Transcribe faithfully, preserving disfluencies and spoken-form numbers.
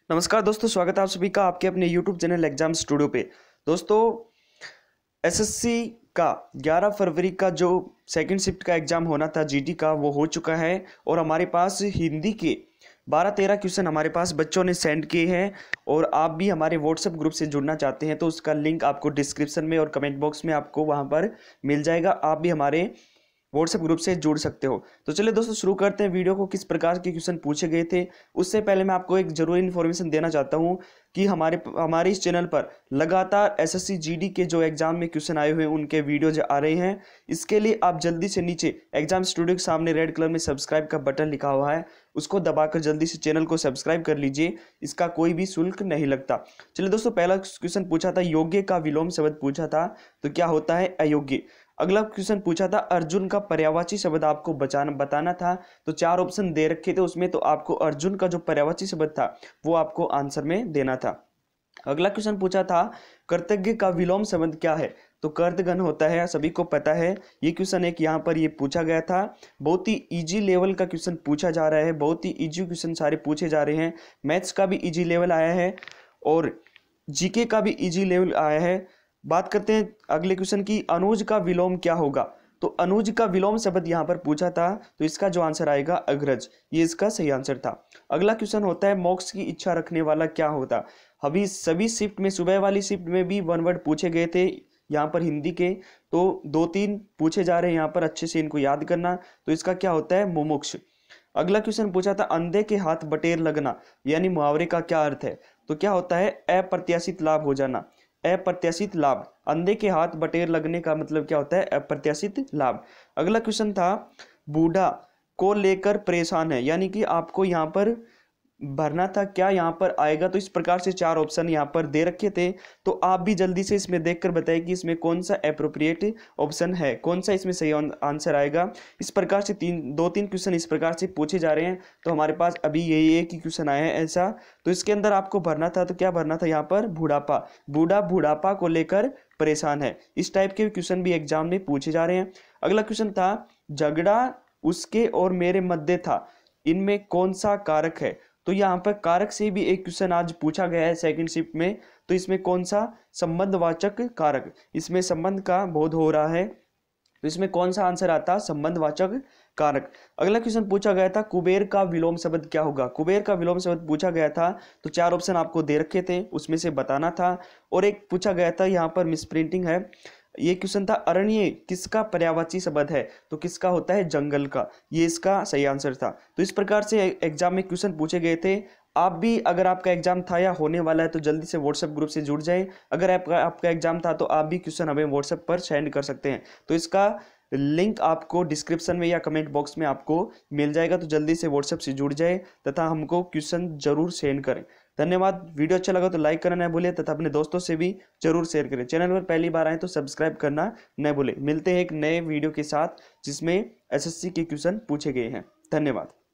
नमस्कार दोस्तों, स्वागत है आप सभी का आपके अपने यूट्यूब चैनल एग्जाम स्टूडियो पे। दोस्तों, एसएससी का ग्यारह फरवरी का जो सेकंड शिफ्ट का एग्जाम होना था जीडी का, वो हो चुका है और हमारे पास हिंदी के बारह तेरह क्वेश्चन हमारे पास बच्चों ने सेंड किए हैं। और आप भी हमारे व्हाट्सएप ग्रुप से जुड़ना चाहते हैं तो उसका लिंक आपको डिस्क्रिप्शन में और कमेंट बॉक्स में आपको वहाँ पर मिल जाएगा। आप भी हमारे व्हाट्सएप ग्रुप से जुड़ सकते हो। तो चलिए दोस्तों, शुरू करते हैं वीडियो को। किस प्रकार के क्वेश्चन पूछे गए थे उससे पहले मैं आपको एक जरूरी इन्फॉर्मेशन देना चाहता हूं कि हमारे हमारे इस चैनल पर लगातार एसएससी जीडी के जो एग्जाम में क्वेश्चन आए हुए हैं उनके वीडियोज आ रहे हैं। इसके लिए आप जल्दी से नीचे एग्जाम स्टूडियो के सामने रेड कलर में सब्सक्राइब का बटन लिखा हुआ है, उसको दबाकर जल्दी से चैनल को सब्सक्राइब कर लीजिए। इसका कोई भी शुल्क नहीं लगता। चलिए दोस्तों, पहला क्वेश्चन पूछा था योग्य का विलोम शब्द पूछा था, तो क्या होता है अयोग्य। अगला क्वेश्चन पूछा था अर्जुन का पर्यायवाची शब्द आपको बचाना बताना था, तो चार ऑप्शन दे रखे थे उसमें, तो आपको अर्जुन का जो पर्यायवाची शब्द था वो आपको आंसर में देना था। अगला क्वेश्चन पूछा था कृतज्ञ का विलोम शब्द क्या है, तो कर्तघ्न होता है, सभी को पता है। ये क्वेश्चन एक यहाँ पर ये पूछा गया था। बहुत ही इजी लेवल का क्वेश्चन पूछा जा रहा है, बहुत ही इजी क्वेश्चन सारे पूछे जा रहे हैं। मैथ्स का भी इजी लेवल आया है और जीके का भी इजी लेवल आया है। बात करते हैं अगले क्वेश्चन की, अनुज का विलोम क्या होगा। तो अनुज का विलोम शब्द यहाँ पर पूछा था, तो इसका जो आंसर आएगा अग्रज, ये इसका सही आंसर था। अगला क्वेश्चन होता है मोक्ष की इच्छा रखने वाला क्या होता। अभी सभी शिफ्ट में, सुबह वाली शिफ्ट में भी वन वर्ड पूछे गए थे यहाँ पर हिंदी के, तो दो तीन पूछे जा रहे हैं यहाँ पर, अच्छे से इनको याद करना। तो इसका क्या होता है मुमुक्ष। अगला क्वेश्चन पूछा था अंधे के हाथ बटेर लगना यानी मुहावरे का क्या अर्थ है, तो क्या होता है अप्रत्याशित लाभ हो जाना। अप्रत्याशित लाभ, अंधे के हाथ बटेर लगने का मतलब क्या होता है अप्रत्याशित लाभ। अगला क्वेश्चन था बूढ़ा को लेकर परेशान है, यानी कि आपको यहाँ पर भरना था क्या यहाँ पर आएगा। तो इस प्रकार से चार ऑप्शन यहाँ पर दे रखे थे, तो आप भी जल्दी से इसमें देखकर बताइए कि इसमें कौन सा एप्रोप्रिएट ऑप्शन है, कौन सा इसमें सही आंसर आएगा। इस प्रकार से तीन दो तीन क्वेश्चन इस प्रकार से पूछे जा रहे हैं, तो हमारे पास अभी यही एक ही क्वेश्चन आया है ऐसा। तो इसके अंदर आपको भरना था, तो क्या भरना था यहाँ पर बुढ़ापा, बूढ़ा बुढ़ापा को लेकर परेशान है। इस टाइप के क्वेश्चन भी एग्जाम में पूछे जा रहे हैं। अगला क्वेश्चन था झगड़ा उसके और मेरे मध्य था, इनमें कौन सा कारक है। तो यहाँ पर कारक से भी एक क्वेश्चन आज पूछा गया है सेकंड शिफ्ट में, तो इसमें कौन सा संबंधवाचक कारक, इसमें संबंध का बोध हो रहा है, तो इसमें कौन सा आंसर आता संबंधवाचक कारक। अगला क्वेश्चन पूछा गया था कुबेर का विलोम शब्द क्या होगा। कुबेर का विलोम शब्द पूछा गया था, तो चार ऑप्शन आपको दे रखे थे, उसमें से बताना था। और एक पूछा गया था, यहाँ पर मिस प्रिंटिंग है, ये क्वेश्चन था अरण्य किसका पर्यायवाची शब्द है, तो किसका होता है जंगल का, ये इसका सही आंसर था। तो इस प्रकार से एग्जाम में क्वेश्चन पूछे गए थे। आप भी अगर आपका एग्जाम था या होने वाला है तो जल्दी से व्हाट्सएप ग्रुप से जुड़ जाएं। अगर आपका आपका एग्जाम था तो आप भी क्वेश्चन हमें व्हाट्सएप पर सेंड कर सकते हैं, तो इसका लिंक आपको डिस्क्रिप्शन में या कमेंट बॉक्स में आपको मिल जाएगा। तो जल्दी से व्हाट्सएप से जुड़ जाए तथा हमको क्वेश्चन जरूर सेंड करें। धन्यवाद। वीडियो अच्छा लगा तो लाइक करना न भूलें तथा अपने दोस्तों से भी जरूर शेयर करें। चैनल पर पहली बार आए तो सब्सक्राइब करना न भूलें। मिलते हैं एक नए वीडियो के साथ जिसमें एसएससी के क्वेश्चन पूछे गए हैं। धन्यवाद।